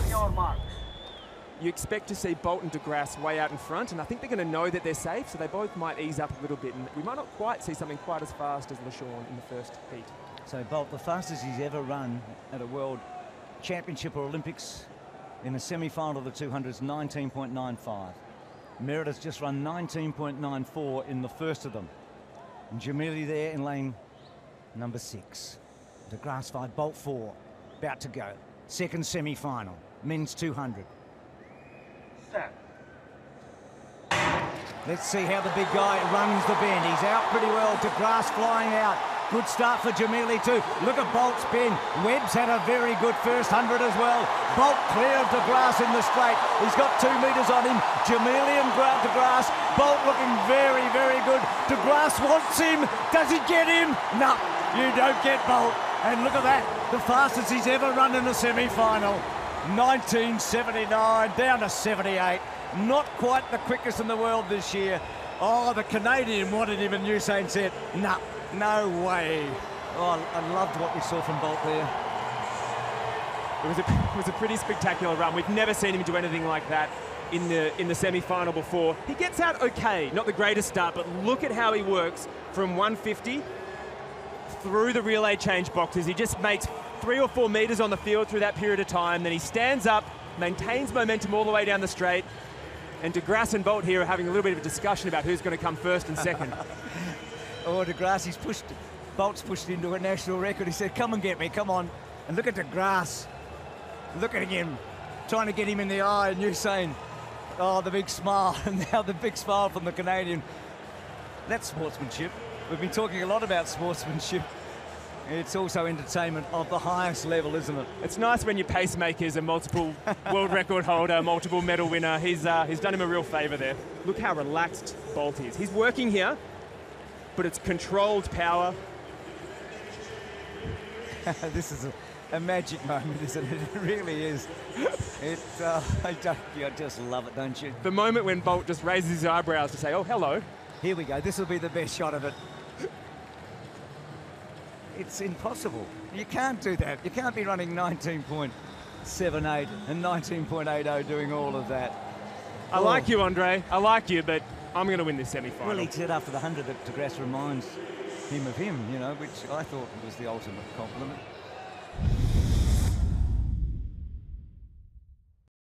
On your mark. You expect to see Bolt and de Grasse way out in front, and I think they're going to know that they're safe, so they both might ease up a little bit, and we might not quite see something quite as fast as LeSean in the first heat. So Bolt, the fastest he's ever run at a World Championship or Olympics in the semi-final of the 200s, 19.95. Merritt has just run 19.94 in the first of them. And Jamili there in lane number 6. De Grasse 5, Bolt 4, about to go. Second semi-final, men's 200. Set. Let's see how the big guy runs the bend. He's out pretty well. De Grasse flying out. Good start for Jamili too. Look at Bolt's bend. Webb's had a very good first 100 as well. Bolt clear of de Grasse in the straight. He's got 2 metres on him. Jamili and de Grasse. Bolt looking very, very good. De Grasse wants him. Does he get him? No, you don't get Bolt. And look at that. The fastest he's ever run in a semi-final. 1979 down to 78. Not quite the quickest in the world this year. Oh, the Canadian wanted him, and Usain said, no, no way. Oh, I loved what we saw from Bolt there. It was a pretty spectacular run. We've never seen him do anything like that in the semi-final before. He gets out okay, not the greatest start, but look at how he works from 150 through the relay change boxes. He just makes 3 or 4 metres on the field through that period of time. Then he stands up, maintains momentum all the way down the straight. And de Grasse and Bolt here are having a little bit of a discussion about who's going to come first and second. Oh, de Grasse, Bolt's pushed into a national record. He said, come and get me, come on. And look at de Grasse. Look at him, trying to get him in the eye, and Usain. Oh, the big smile, and now the big smile from the Canadian. That's sportsmanship. We've been talking a lot about sportsmanship. It's also entertainment of the highest level, isn't it? It's nice when your pacemaker's a multiple world record holder, multiple medal winner. He's done him a real favour there. Look how relaxed Bolt is. He's working here, but it's controlled power. This is a magic moment, isn't it? It really is. You just love it, don't you? The moment when Bolt just raises his eyebrows to say, oh, hello. Here we go. This will be the best shot of it. It's impossible. You can't do that. You can't be running 19.78 and 19.80 doing all of that. I like you, Andre. I like you, but I'm going to win this semi-final. Well, he said after the 100 that de Grasse reminds him of him, you know, which I thought was the ultimate compliment.